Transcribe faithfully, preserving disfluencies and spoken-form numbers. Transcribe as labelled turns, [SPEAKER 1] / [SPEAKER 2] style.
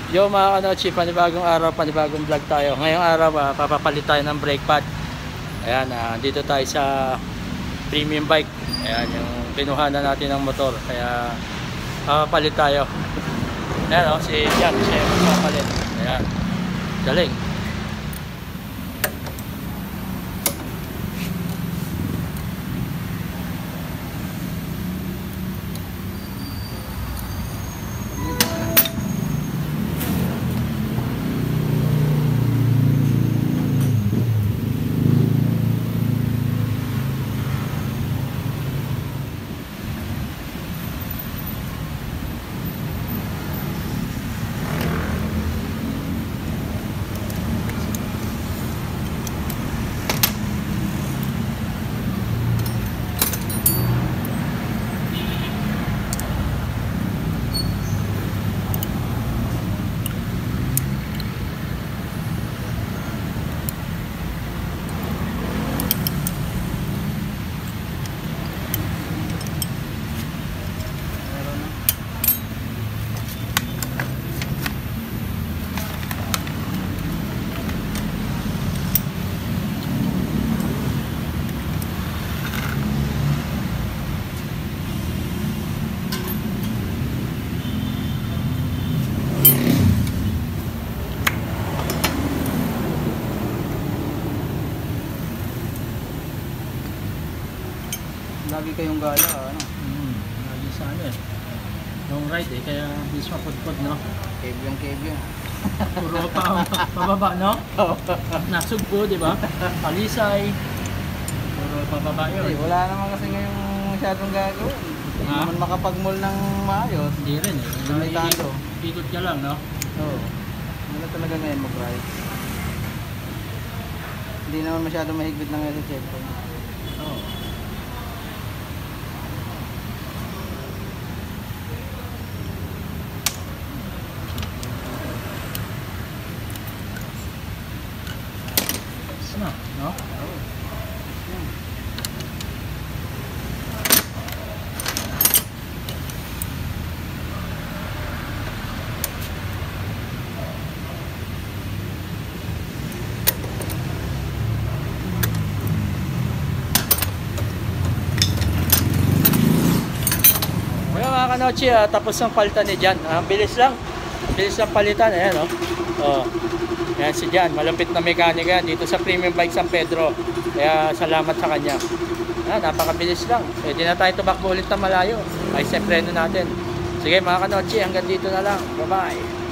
[SPEAKER 1] Yo mga kanochi, panibagong araw, panibagong vlog tayo. Ngayong araw, uh, papapalit tayo ng brake pad. Ayan, uh, dito tayo sa premium bike. Ayan, yung kinuhanan natin ng motor. Kaya, papapalit tayo. Ayan, oh, si Jan, siya yung papapalit. Ayan, galing.
[SPEAKER 2] Lagi kayong gala, ano?
[SPEAKER 1] Hmm, lagi sa ano eh. Long ride eh, kaya bis mapudpud, no?
[SPEAKER 2] Kebyang kebyang.
[SPEAKER 1] Puro pa ang pababa, no? Nasugpo, di ba? Palisay. Puro pababa yun.
[SPEAKER 2] Eh, wala naman kasi ngayong masyadong gagawin. Hindi
[SPEAKER 1] Ha?
[SPEAKER 2] naman makapag-mall ng maayos.
[SPEAKER 1] Hindi rin eh.
[SPEAKER 2] Limitado.
[SPEAKER 1] Ikot ka lang, no?
[SPEAKER 2] Oo. Wala talaga ngayon mag-ride. Hindi naman masyadong mahigpit na ngayon sa checkpoint.
[SPEAKER 1] Oo. Na, no?
[SPEAKER 2] Oo. Yan.
[SPEAKER 1] Kaya mga kanochi, ah, tapos ang palitan ni Jan. Ah, bilis lang. Bilis lang palitan. Ayan, oh. Oh. Ayan si Jan. Malupit na mekanika dito sa Premium Bike San Pedro. Kaya salamat sa kanya. Ah, napakabilis lang. Pwede na tayo tumakbo ulit na malayo. Ay, sa preno natin. Sige mga kanochi, hanggang dito na lang. Bye-bye.